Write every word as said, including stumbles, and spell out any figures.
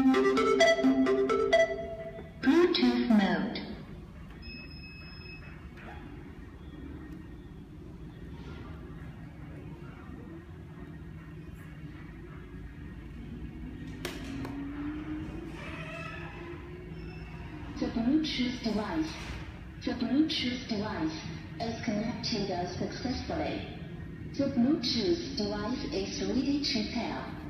Bluetooth mode. The Bluetooth device. The Bluetooth device is connected successfully. The Bluetooth device is ready to pair.